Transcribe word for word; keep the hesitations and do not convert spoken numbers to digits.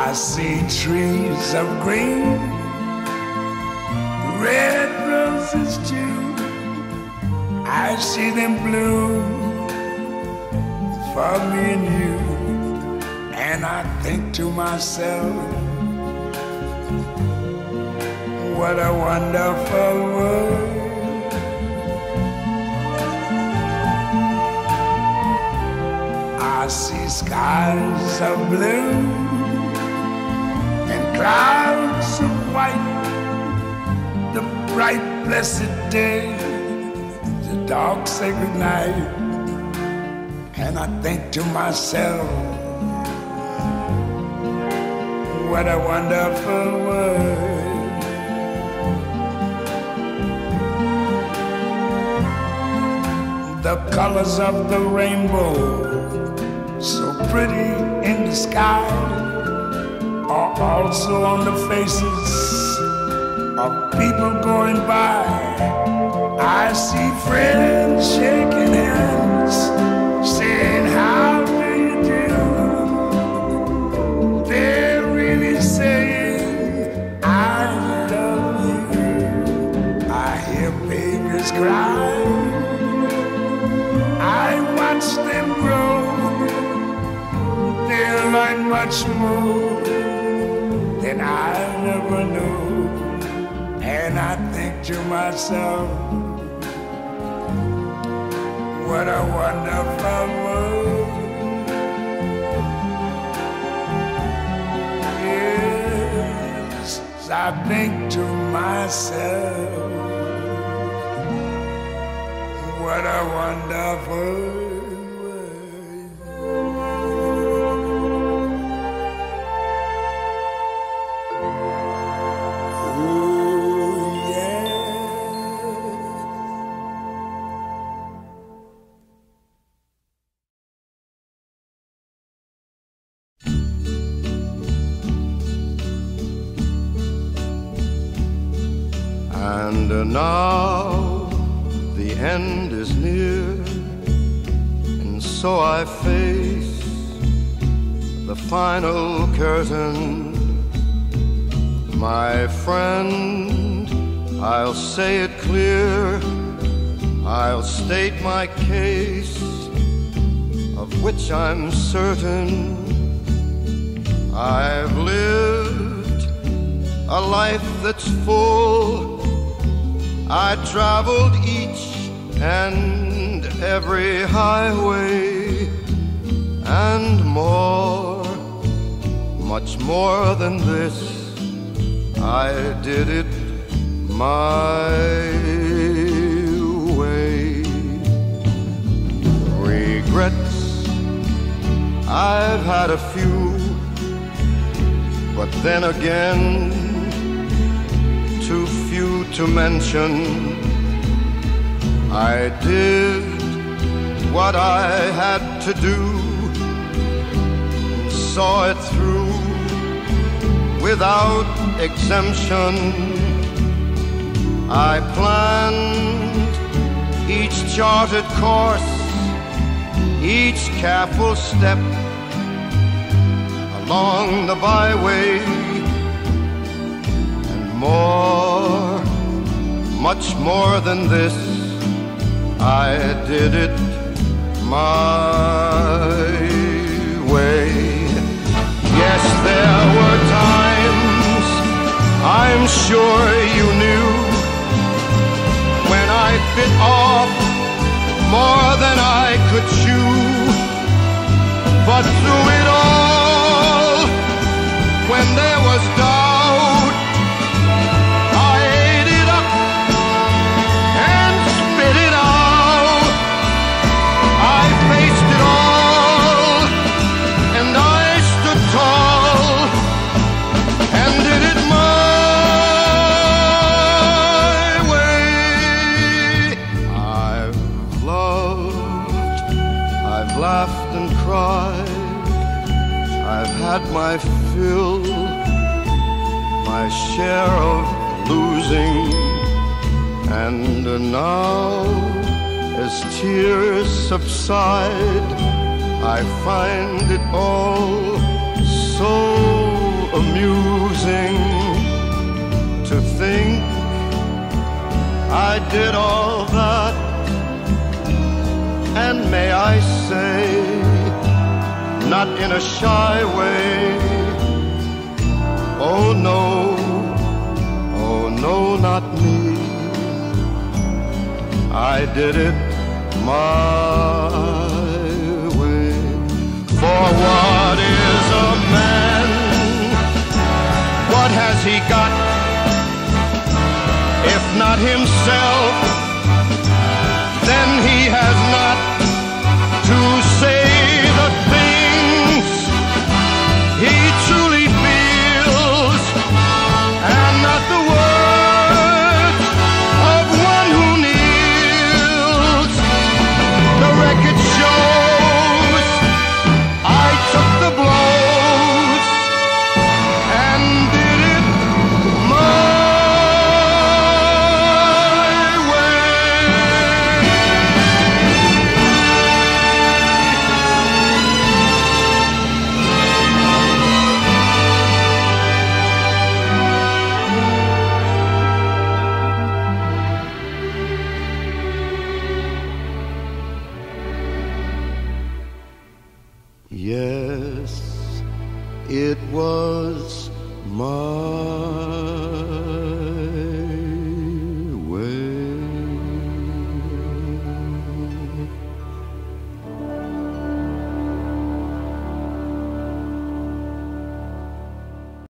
I see trees of green, red roses too. I see them bloom for me and you. And I think to myself, what a wonderful world. I see skies of blue and clouds of white, the bright blessed day, the dark sacred night. And I think to myself, what a wonderful world. The colors of the rainbow, so pretty in the sky, are also on the faces of people going by. I see friends shaking hands, saying, how do you do? They're really saying, I love you. I hear babies cry, I watch them grow. They'll learn much more than I never knew. And I think to myself, what a wonderful world. Yes, I think to myself, what a wonderful world. And now the end is near, and so I face the final curtain. My friend, I'll say it clear, I'll state my case, of which I'm certain. I've lived a life that's full. I traveled each and every highway and more, much more than this. I did it my way. Regrets, I've had a few, but then again, too few to mention. I did what I had to do, and saw it through without exemption. I planned each charted course, each careful step along the byway. More, much more than this, I did it my way. Yes, there were times, I'm sure you knew, when I bit off more than I could chew. But through it all, when there was doubt, had my fill, my share of losing, and now as tears subside, I find it all so amusing to think I did all that, and may I say, not in a shy way, oh no, oh no, not me. I did it my way. For what is a man? What has he got if not himself?